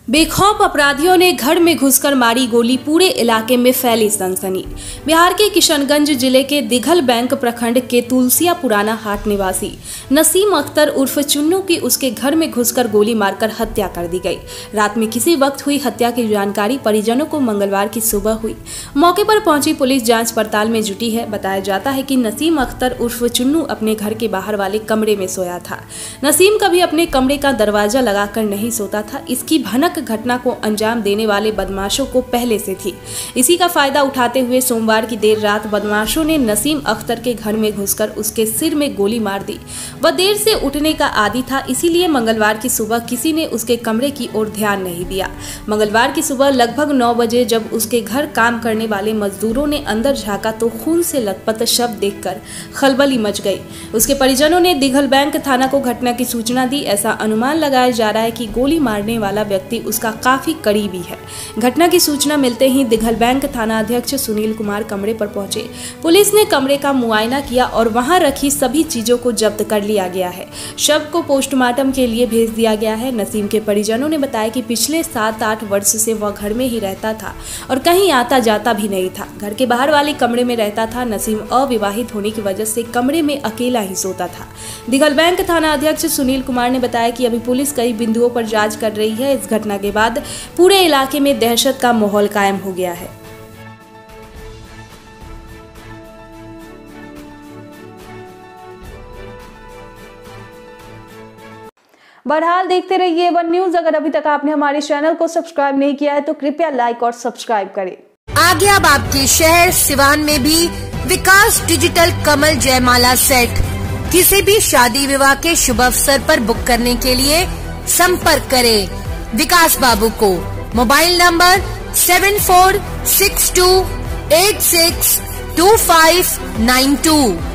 बेखौफ अपराधियों ने घर में घुसकर मारी गोली, पूरे इलाके में फैली सनसनी। बिहार के किशनगंज जिले के दिघल बैंक प्रखंड के तुलसिया पुराना हाट निवासी नसीम अख्तर उर्फ चुन्नू की उसके घर में घुसकर गोली मारकर हत्या कर दी गई। रात में किसी वक्त हुई हत्या की जानकारी परिजनों को मंगलवार की सुबह हुई। मौके पर पहुंची पुलिस जांच पड़ताल में जुटी है। बताया जाता है कि नसीम अख्तर उर्फ चुन्नू अपने घर के बाहर वाले कमरे में सोया था। नसीम कभी अपने कमरे का दरवाजा लगाकर नहीं सोता था। इसकी भनक घटना को अंजाम देने वाले बदमाशों को पहले से थी। इसी का फायदा उठाते हुए सोमवार की देर रात बदमाशों ने नसीम अख्तर के घर में घुसकर उसके सिर में गोली मार दी। वह देर से उठने का आदी था, इसीलिए मंगलवार की सुबह किसी ने उसके कमरे की ओर ध्यान नहीं दिया। मंगलवार की सुबह लगभग 9 बजे जब उसके घर काम करने वाले मजदूरों ने अंदर झांका तो खून से लथपथ शव देखकर खलबली मच गई। उसके परिजनों ने दिघल बैंक थाना को घटना की सूचना दी। ऐसा अनुमान लगाया जा रहा है कि गोली मारने वाला व्यक्ति उसका काफी करीबी है। घटना की सूचना मिलते ही दिघल बैंक थाना अध्यक्ष सुनील कुमार कमरे पर पहुंचे। पुलिस ने कमरे का मुआयना किया और वहां रखी सभी चीजों को जब्त कर लिया गया है। शव को पोस्टमार्टम के लिए भेज दिया गया है। नसीम के परिजनों ने बताया कि पिछले 7-8 वर्ष से वह घर में ही रहता था और कहीं आता जाता भी नहीं था। घर के बाहर वाले कमरे में रहता था। नसीम अविवाहित होने की वजह से कमरे में अकेला ही सोता था। दिघल बैंक थाना अध्यक्ष सुनील कुमार ने बताया कि अभी पुलिस कई बिंदुओं पर जांच कर रही है। इस घटना के बाद पूरे इलाके में दहशत का माहौल कायम हो गया है। बहरहाल देखते रहिए वन न्यूज। अगर अभी तक आपने हमारे चैनल को सब्सक्राइब नहीं किया है तो कृपया लाइक और सब्सक्राइब करें। आगे अब आपके शहर सिवान में भी विकास डिजिटल कमल जयमाला सेट। किसी भी शादी विवाह के शुभ अवसर पर बुक करने के लिए संपर्क करें विकास बाबू को। Mobile number 7462862592।